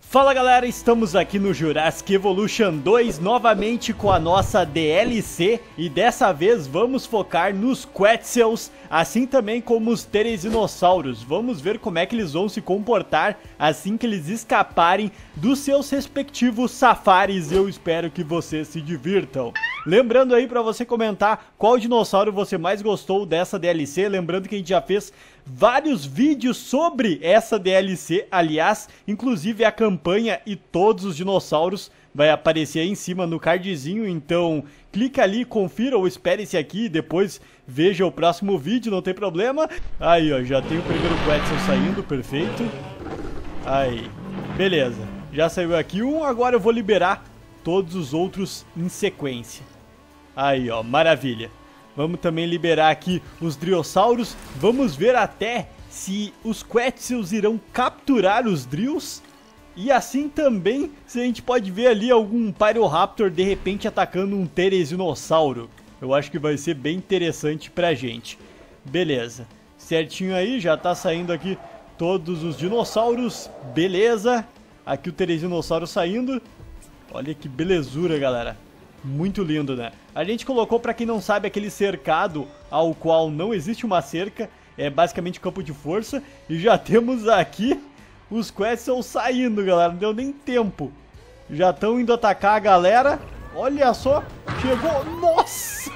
Fala galera, estamos aqui no Jurassic Evolution 2 novamente com a nossa DLC e dessa vez vamos focar nos Quetzals, assim também como os Therizinossauros. Vamos ver como é que eles vão se comportar assim que eles escaparem dos seus respectivos safaris e eu espero que vocês se divirtam. Lembrando aí pra você comentar qual dinossauro você mais gostou dessa DLC, lembrando que a gente já fez vários vídeos sobre essa DLC, aliás, inclusive a campanha e todos os dinossauros vai aparecer aí em cima no cardzinho, então clica ali, confira ou espere esse aqui e depois veja o próximo vídeo, não tem problema. Aí ó, já tem o primeiro Quetzal saindo, perfeito. Aí, beleza, já saiu aqui um, agora eu vou liberar todos os outros em sequência. Aí ó, maravilha. Vamos também liberar aqui os Driossauros. Vamos ver até se os Quetzals irão capturar os Drills. E assim também se a gente pode ver ali algum Pyroraptor de repente atacando um Therizinosauro. Eu acho que vai ser bem interessante pra gente. Beleza. Certinho aí, já tá saindo aqui todos os dinossauros. Beleza. Aqui o Therizinosauro saindo. Olha que belezura, galera. Muito lindo, né? A gente colocou, pra quem não sabe, aquele cercado ao qual não existe uma cerca. É basicamente campo de força. E já temos aqui os Quetzals saindo, galera. Não deu nem tempo. Já estão indo atacar a galera. Olha só. Chegou. Nossa!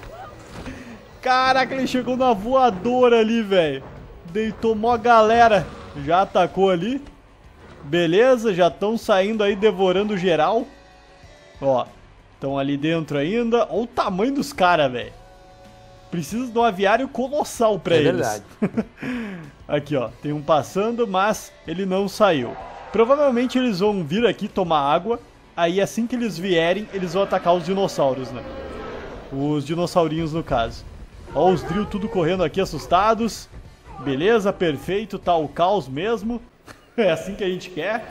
Caraca, ele chegou na voadora ali, velho. Deitou mó galera. Já atacou ali. Beleza, já estão saindo aí, devorando geral. Ó. Estão ali dentro ainda. Olha o tamanho dos caras, velho. Precisa de um aviário colossal pra eles. É verdade. Aqui, ó. Tem um passando, mas ele não saiu. Provavelmente eles vão vir aqui tomar água. Aí assim que eles vierem, eles vão atacar os dinossauros, né? Os dinossaurinhos, no caso. Ó, os Drill tudo correndo aqui, assustados. Beleza, perfeito. Tá o caos mesmo. É assim que a gente quer.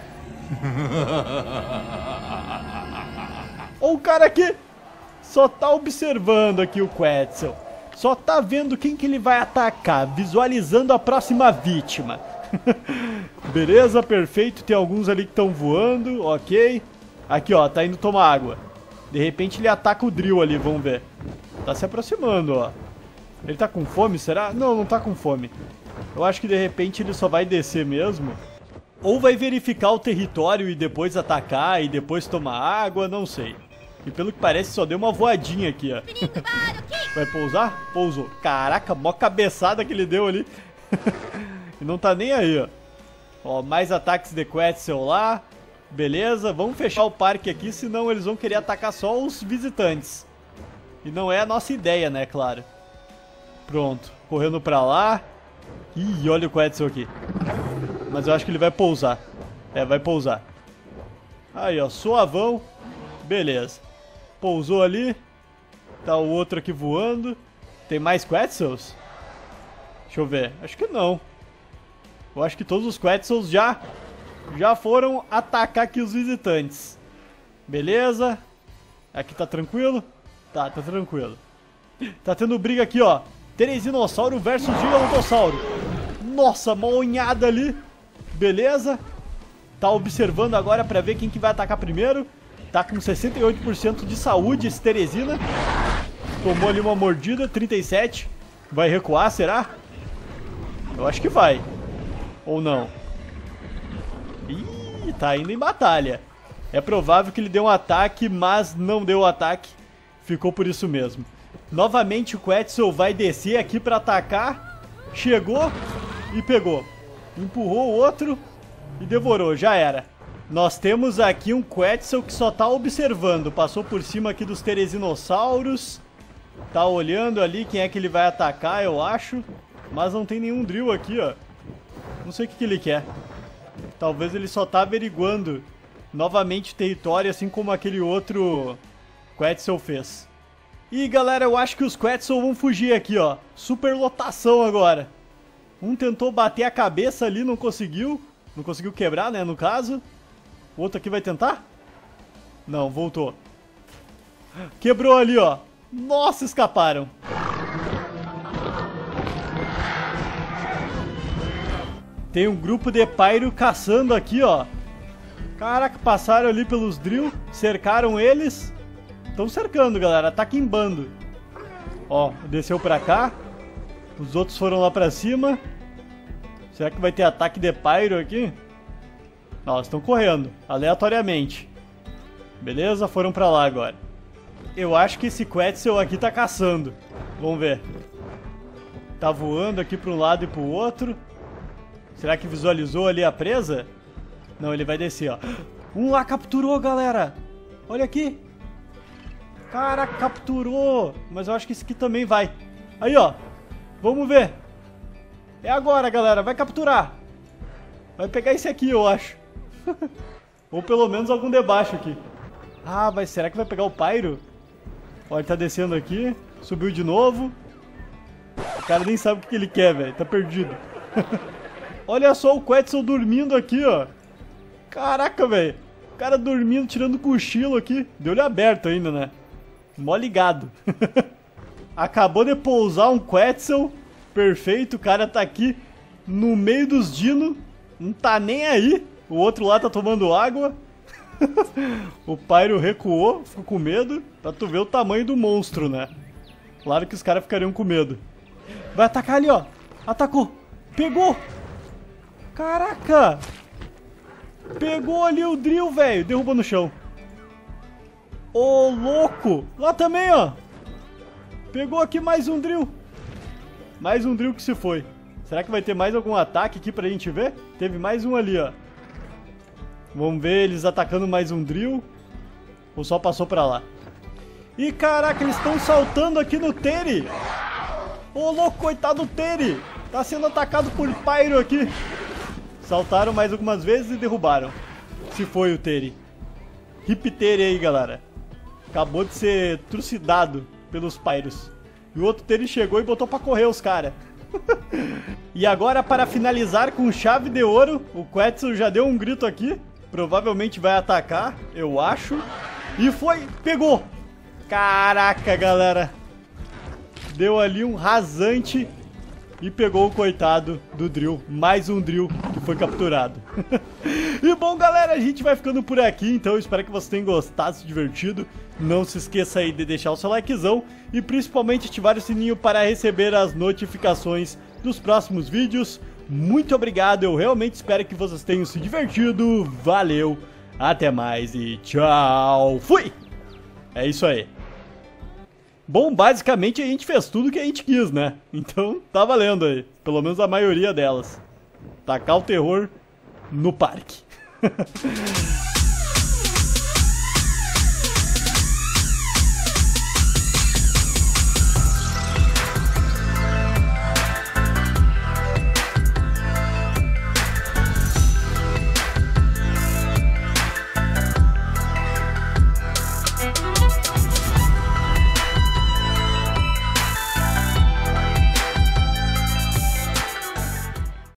Ó o cara aqui. Só tá observando aqui o Quetzal. Só tá vendo quem que ele vai atacar. Visualizando a próxima vítima. Beleza, perfeito. Tem alguns ali que estão voando. Ok. Aqui, ó. Tá indo tomar água. De repente ele ataca o Drill ali. Vamos ver. Tá se aproximando, ó. Ele tá com fome, será? Não, não tá com fome. Eu acho que de repente ele só vai descer mesmo. Ou vai verificar o território e depois atacar e depois tomar água, não sei. E pelo que parece só deu uma voadinha aqui, ó. Vai pousar? Pousou. Caraca, mó cabeçada que ele deu ali. E não tá nem aí, ó. Ó, mais ataques de Quetzal lá. Beleza, vamos fechar o parque aqui, senão eles vão querer atacar só os visitantes. E não é a nossa ideia, né, claro. Pronto, correndo pra lá. Ih, olha o Quetzal aqui. Mas eu acho que ele vai pousar. É, vai pousar. Aí, ó, suavão. Beleza. Pousou ali. Tá o outro aqui voando. Tem mais Quetzals? Deixa eu ver. Acho que não. Eu acho que todos os Quetzals já foram atacar aqui os visitantes. Beleza. Aqui tá tranquilo? Tá tranquilo. Tá tendo briga aqui, ó. Therizinosauro versus Gigantossauro. Nossa, uma unhada ali. Beleza. Tá observando agora pra ver quem que vai atacar primeiro. Tá com 68% de saúde esse Therizina. Tomou ali uma mordida, 37. Vai recuar, será? Eu acho que vai. Ou não? Ih, tá indo em batalha. É provável que ele dê um ataque, mas não deu o ataque. Ficou por isso mesmo. Novamente o Quetzal vai descer aqui pra atacar. Chegou e pegou. Empurrou o outro e devorou, já era. Nós temos aqui um Quetzal que só tá observando. Passou por cima aqui dos Therizinossauros. Tá olhando ali quem é que ele vai atacar, eu acho. Mas não tem nenhum Drill aqui, ó. Não sei o que ele quer. Talvez ele só tá averiguando novamente o território, assim como aquele outro Quetzal fez. E galera, eu acho que os Quetzal vão fugir aqui, ó. Super lotação agora. Um tentou bater a cabeça ali, não conseguiu. Não conseguiu quebrar, né, no caso. O outro aqui vai tentar? Não, voltou. Quebrou ali, ó. Nossa, escaparam. Tem um grupo de Pyro caçando aqui, ó. Caraca, passaram ali pelos drill, cercaram eles. Estão cercando, galera, ataque em bando. Ó, desceu pra cá. Os outros foram lá pra cima. Será que vai ter ataque de pyro aqui? Não, eles estão correndo, aleatoriamente. Beleza, foram pra lá agora. Eu acho que esse Quetzal aqui tá caçando. Vamos ver. Tá voando aqui pra um lado e pro outro. Será que visualizou ali a presa? Não, ele vai descer, ó. Um lá capturou, galera. Olha aqui. Caraca, capturou. Mas eu acho que esse aqui também vai. Aí, ó. Vamos ver. É agora, galera. Vai capturar. Vai pegar esse aqui, eu acho. Ou pelo menos algum debaixo aqui. Ah, mas será que vai pegar o Pyro? Ó, ele tá descendo aqui. Subiu de novo. O cara nem sabe o que ele quer, velho. Tá perdido. Olha só o Quetzal dormindo aqui, ó. Caraca, velho. O cara dormindo, tirando cochilo aqui. De olho aberto ainda, né? Mó ligado. Acabou de pousar um Quetzal. Perfeito, o cara tá aqui no meio dos dinos. Não tá nem aí. O outro lá tá tomando água. O Pyro recuou, ficou com medo. Pra tu ver o tamanho do monstro, né? Claro que os caras ficariam com medo. Vai atacar ali, ó. Atacou. Pegou. Caraca. Pegou ali o drill, velho. Derrubou no chão. Ô, louco. Lá também, ó. Pegou aqui mais um drill. Mais um drill que se foi. Será que vai ter mais algum ataque aqui pra gente ver? Teve mais um ali, ó. Vamos ver eles atacando mais um drill. Ou só passou pra lá? Ih, caraca, eles estão saltando aqui no Teri. Ô, louco, coitado do Teri. Tá sendo atacado por Pyro aqui. Saltaram mais algumas vezes e derrubaram. Se foi o Teri. Hip Teri aí, galera. Acabou de ser trucidado pelos Pyros. E o outro Teri chegou e botou pra correr os caras. E agora, para finalizar com chave de ouro, o Quetzal já deu um grito aqui. Provavelmente vai atacar, eu acho. E foi, pegou. Caraca, galera. Deu ali um rasante e pegou o coitado do drill. Mais um drill que foi capturado. E bom, galera, a gente vai ficando por aqui. Então eu espero que vocês tenham gostado, se divertido. Não se esqueça aí de deixar o seu likezão. E principalmente ativar o sininho para receber as notificações dos próximos vídeos. Muito obrigado, eu realmente espero que vocês tenham se divertido. Valeu, até mais e tchau. Fui! É isso aí. Bom, basicamente a gente fez tudo que a gente quis, né? Então tá valendo aí. Pelo menos a maioria delas. Tacar o terror no parque.